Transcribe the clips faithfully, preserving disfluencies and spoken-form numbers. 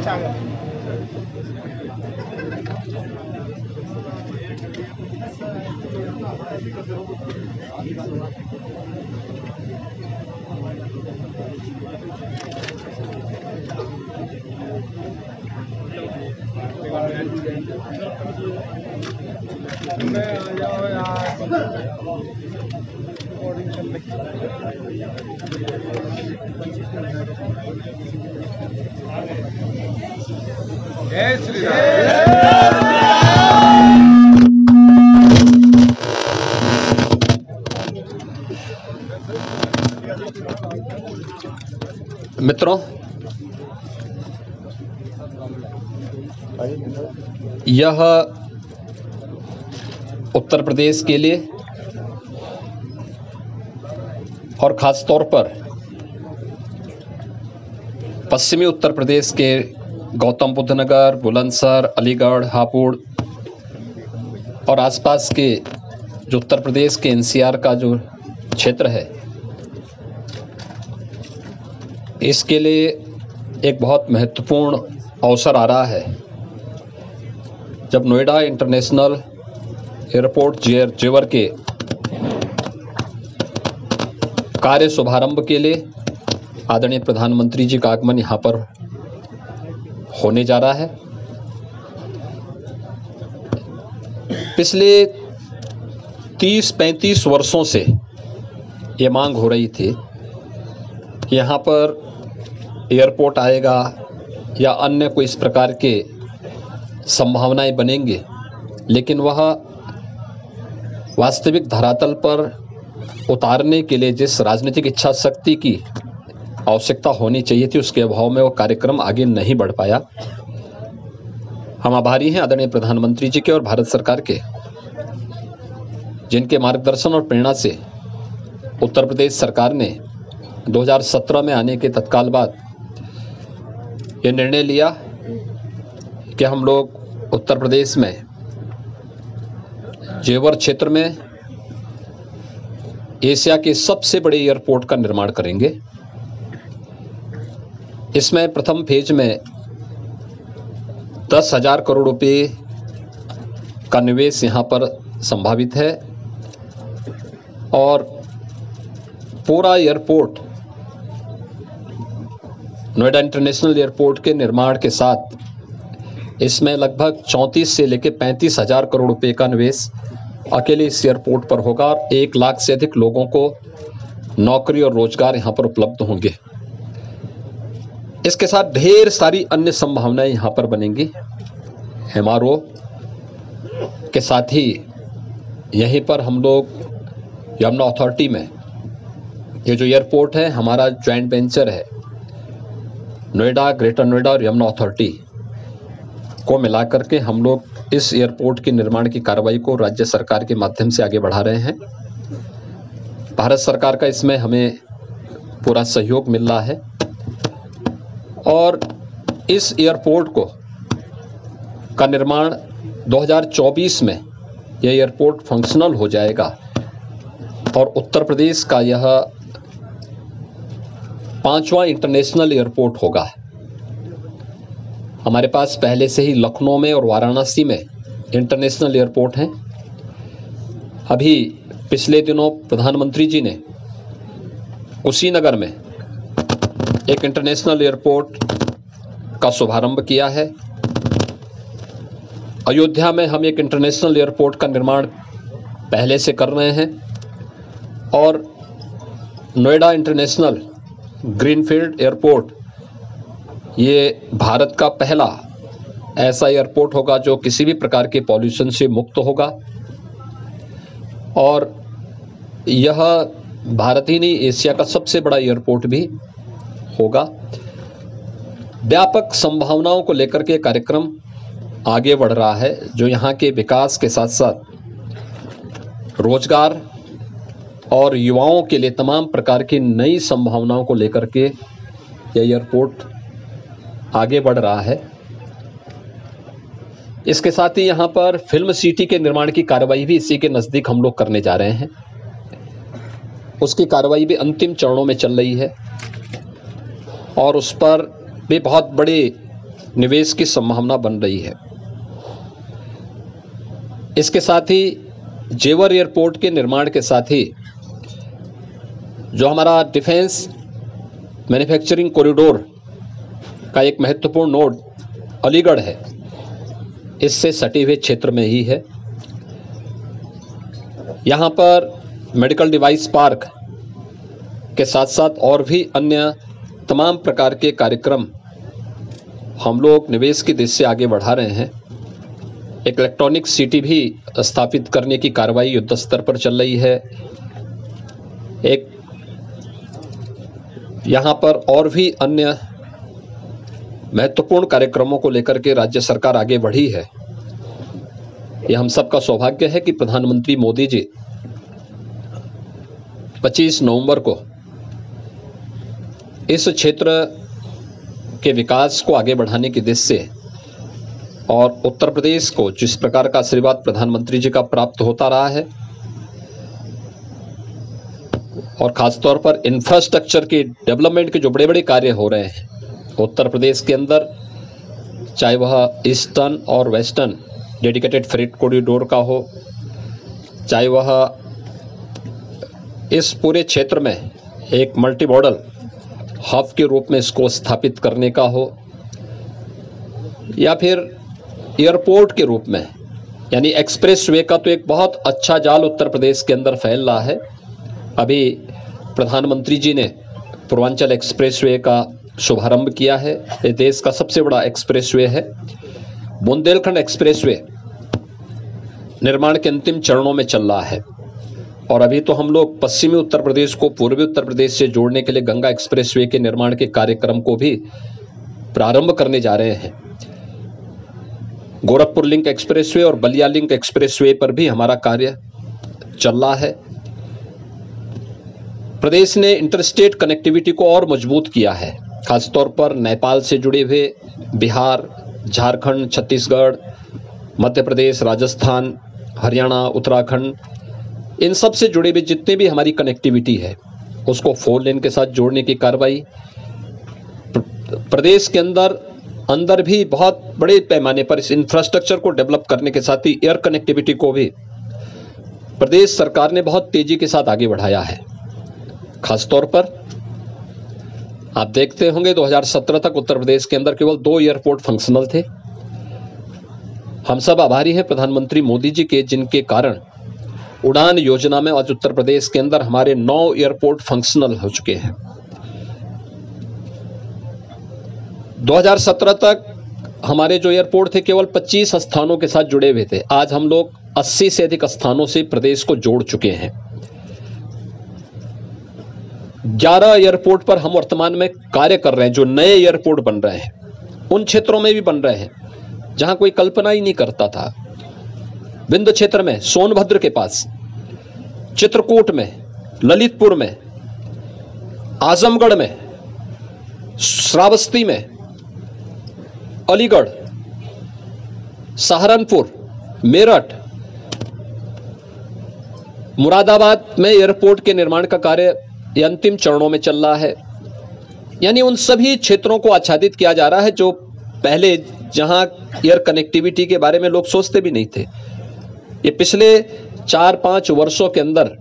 जय श्री राम। मित्रों, यह उत्तर प्रदेश के लिए और ख़ास तौर पर पश्चिमी उत्तर प्रदेश के गौतम बुद्ध नगर, बुलंदशहर, अलीगढ़, हापुड़ और आसपास के जो उत्तर प्रदेश के एनसीआर का जो क्षेत्र है, इसके लिए एक बहुत महत्वपूर्ण अवसर आ रहा है जब नोएडा इंटरनेशनल एयरपोर्ट जेवर के कार्य शुभारंभ के लिए आदरणीय प्रधानमंत्री जी का आगमन यहाँ पर होने जा रहा है। पिछले तीस पैंतीस वर्षों से ये मांग हो रही थी कि यहाँ पर एयरपोर्ट आएगा या अन्य कोई इस प्रकार के संभावनाएं बनेंगे, लेकिन वह वास्तविक धरातल पर उतारने के लिए जिस राजनीतिक इच्छा शक्ति की आवश्यकता होनी चाहिए थी, उसके अभाव में वो कार्यक्रम आगे नहीं बढ़ पाया। हम आभारी हैं आदरणीय प्रधानमंत्री जी के और भारत सरकार के, जिनके मार्गदर्शन और प्रेरणा से उत्तर प्रदेश सरकार ने दो हज़ार सत्रह में आने के तत्काल बाद ये निर्णय लिया कि हम लोग उत्तर प्रदेश में जेवर क्षेत्र में एशिया के सबसे बड़े एयरपोर्ट का निर्माण करेंगे। इसमें प्रथम फेज में दस हजार करोड़ रुपए का निवेश यहाँ पर संभावित है और पूरा एयरपोर्ट नोएडा इंटरनेशनल एयरपोर्ट के निर्माण के साथ इसमें लगभग चौंतीस से लेकर पैंतीस हजार करोड़ रुपए का निवेश अकेले इस एयरपोर्ट पर होगा और एक लाख से अधिक लोगों को नौकरी और रोजगार यहाँ पर उपलब्ध होंगे। इसके साथ ढेर सारी अन्य संभावनाएं यहाँ पर बनेंगी। एमआरओ के साथ ही यहीं पर हम लोग यमुना अथॉरिटी में ये जो एयरपोर्ट है हमारा ज्वाइंट वेंचर है, नोएडा, ग्रेटर नोएडा और यमुना अथॉरिटी को मिलाकर के हम लोग इस एयरपोर्ट के निर्माण की कार्रवाई को राज्य सरकार के माध्यम से आगे बढ़ा रहे हैं। भारत सरकार का इसमें हमें पूरा सहयोग मिल रहा है और इस एयरपोर्ट को का निर्माण दो हज़ार चौबीस में यह एयरपोर्ट फंक्शनल हो जाएगा और उत्तर प्रदेश का यह पांचवा इंटरनेशनल एयरपोर्ट होगा। हमारे पास पहले से ही लखनऊ में और वाराणसी में इंटरनेशनल एयरपोर्ट हैं। अभी पिछले दिनों प्रधानमंत्री जी ने कुशीनगर में एक इंटरनेशनल एयरपोर्ट का शुभारंभ किया है। अयोध्या में हम एक इंटरनेशनल एयरपोर्ट का निर्माण पहले से कर रहे हैं और नोएडा इंटरनेशनल ग्रीनफील्ड एयरपोर्ट ये भारत का पहला ऐसा एयरपोर्ट होगा जो किसी भी प्रकार के पॉल्यूशन से मुक्त होगा और यह भारत ही नहीं एशिया का सबसे बड़ा एयरपोर्ट भी होगा। व्यापक संभावनाओं को लेकर के कार्यक्रम आगे बढ़ रहा है जो यहाँ के विकास के साथ साथ रोजगार और युवाओं के लिए तमाम प्रकार की नई संभावनाओं को लेकर के यह एयरपोर्ट आगे बढ़ रहा है। इसके साथ ही यहाँ पर फिल्म सिटी के निर्माण की कार्रवाई भी इसी के नज़दीक हम लोग करने जा रहे हैं। उसकी कार्रवाई भी अंतिम चरणों में चल रही है और उस पर भी बहुत बड़े निवेश की संभावना बन रही है। इसके साथ ही जेवर एयरपोर्ट के निर्माण के साथ ही जो हमारा डिफेंस मैन्युफैक्चरिंग कॉरिडोर का एक महत्वपूर्ण नोड अलीगढ़ है, इससे सटे हुए क्षेत्र में ही है। यहाँ पर मेडिकल डिवाइस पार्क के साथ साथ और भी अन्य तमाम प्रकार के कार्यक्रम हम लोग निवेश की दिशा से आगे बढ़ा रहे हैं। एक इलेक्ट्रॉनिक सिटी भी स्थापित करने की कार्रवाई युद्ध स्तर पर चल रही है। एक यहाँ पर और भी अन्य महत्वपूर्ण कार्यक्रमों को लेकर के राज्य सरकार आगे बढ़ी है। ये हम सबका सौभाग्य है कि प्रधानमंत्री मोदी जी पच्चीस नवंबर को इस क्षेत्र के विकास को आगे बढ़ाने की दिशा से और उत्तर प्रदेश को जिस प्रकार का आशीर्वाद प्रधानमंत्री जी का प्राप्त होता रहा है और खासतौर पर इंफ्रास्ट्रक्चर के डेवलपमेंट के जो बड़े बड़े कार्य हो रहे हैं उत्तर प्रदेश के अंदर, चाहे वह ईस्टर्न और वेस्टर्न डेडिकेटेड फ्रेट कॉरिडोर का हो, चाहे वह इस पूरे क्षेत्र में एक मल्टी मॉडल हब के रूप में इसको स्थापित करने का हो, या फिर एयरपोर्ट के रूप में, यानी एक्सप्रेसवे का तो एक बहुत अच्छा जाल उत्तर प्रदेश के अंदर फैल रहा है। अभी प्रधानमंत्री जी ने पूर्वांचल एक्सप्रेसवे का शुभारंभ किया है। ये देश का सबसे बड़ा एक्सप्रेसवे है। बुंदेलखंड एक्सप्रेसवे निर्माण के अंतिम चरणों में चल रहा है और अभी तो हम लोग पश्चिमी उत्तर प्रदेश को पूर्वी उत्तर प्रदेश से जोड़ने के लिए गंगा एक्सप्रेसवे के निर्माण के कार्यक्रम को भी प्रारंभ करने जा रहे हैं। गोरखपुर लिंक एक्सप्रेसवे और बलिया लिंक एक्सप्रेसवे पर भी हमारा कार्य चल रहा है। प्रदेश ने इंटरस्टेट कनेक्टिविटी को और मजबूत किया है, खासतौर पर नेपाल से जुड़े हुए बिहार, झारखंड, छत्तीसगढ़, मध्य प्रदेश, राजस्थान, हरियाणा, उत्तराखंड, इन सब से जुड़े हुए जितने भी हमारी कनेक्टिविटी है उसको फोर लेन के साथ जोड़ने की कार्रवाई। प्रदेश के अंदर अंदर भी बहुत बड़े पैमाने पर इस इंफ्रास्ट्रक्चर को डेवलप करने के साथ ही एयर कनेक्टिविटी को भी प्रदेश सरकार ने बहुत तेजी के साथ आगे बढ़ाया है। खासतौर पर आप देखते होंगे दो हज़ार सत्रह तक उत्तर प्रदेश के अंदर केवल दो एयरपोर्ट फंक्शनल थे। हम सब आभारी हैं प्रधानमंत्री मोदी जी के, जिनके कारण उड़ान योजना में आज उत्तर प्रदेश के अंदर हमारे नौ एयरपोर्ट फंक्शनल हो चुके हैं। दो हज़ार सत्रह तक हमारे जो एयरपोर्ट थे केवल पच्चीस स्थानों के साथ जुड़े हुए थे। आज हम लोग अस्सी से अधिक स्थानों से प्रदेश को जोड़ चुके हैं। ग्यारह एयरपोर्ट पर हम वर्तमान में कार्य कर रहे हैं। जो नए एयरपोर्ट बन रहे हैं उन क्षेत्रों में भी बन रहे हैं जहां कोई कल्पना ही नहीं करता था। विंध्य क्षेत्र में, सोनभद्र के पास, चित्रकूट में, ललितपुर में, आजमगढ़ में, श्रावस्ती में, अलीगढ़, सहारनपुर, मेरठ, मुरादाबाद में एयरपोर्ट के निर्माण का कार्य ये अंतिम चरणों में चल रहा है। यानी उन सभी क्षेत्रों को आच्छादित किया जा रहा है जो पहले जहां एयर कनेक्टिविटी के बारे में लोग सोचते भी नहीं थे। ये पिछले चार पांच वर्षों के अंदर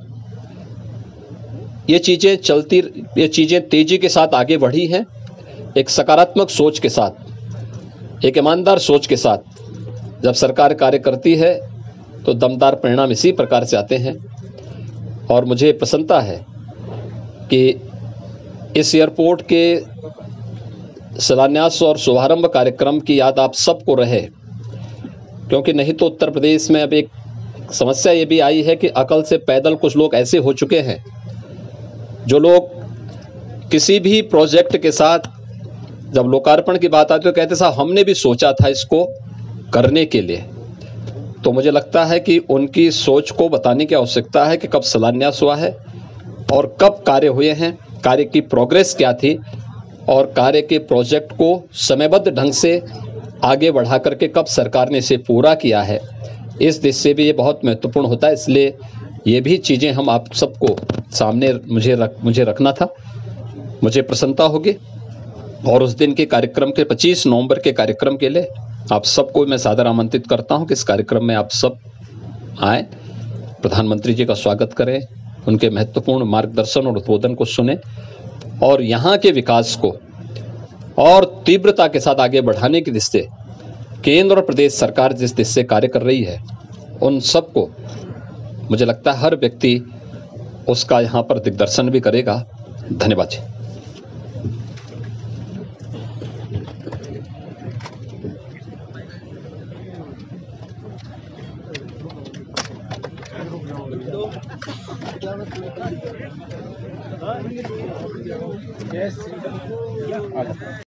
ये चीजें चलती ये चीजें तेजी के साथ आगे बढ़ी हैं। एक सकारात्मक सोच के साथ, एक ईमानदार सोच के साथ जब सरकार कार्य करती है तो दमदार परिणाम इसी प्रकार से आते हैं। और मुझे प्रसन्नता है कि इस एयरपोर्ट के शिलान्यास और शुभारंभ कार्यक्रम की याद आप सबको रहे, क्योंकि नहीं तो उत्तर प्रदेश में अब एक समस्या ये भी आई है कि अकल से पैदल कुछ लोग ऐसे हो चुके हैं जो लोग किसी भी प्रोजेक्ट के साथ जब लोकार्पण की बात आती है तो कहते साहब हमने भी सोचा था इसको करने के लिए। तो मुझे लगता है कि उनकी सोच को बताने की आवश्यकता है कि कब शिलान्यास हुआ है और कब कार्य हुए हैं, कार्य की प्रोग्रेस क्या थी और कार्य के प्रोजेक्ट को समयबद्ध ढंग से आगे बढ़ा करके कब सरकार ने इसे पूरा किया है। इस दिशा से भी ये बहुत महत्वपूर्ण होता है। इसलिए ये भी चीज़ें हम आप सबको सामने मुझे रख मुझे रखना था। मुझे प्रसन्नता होगी और उस दिन के कार्यक्रम के पच्चीस नवंबर के कार्यक्रम के लिए आप सबको मैं सादर आमंत्रित करता हूं कि इस कार्यक्रम में आप सब आए, प्रधानमंत्री जी का स्वागत करें, उनके महत्वपूर्ण मार्गदर्शन और उद्बोधन को सुने और यहाँ के विकास को और तीव्रता के साथ आगे बढ़ाने की दिशा केंद्र और प्रदेश सरकार जिस दिशा से कार्य कर रही है, उन सबको मुझे लगता है हर व्यक्ति उसका यहाँ पर दिग्दर्शन भी करेगा। धन्यवाद जी। Yes.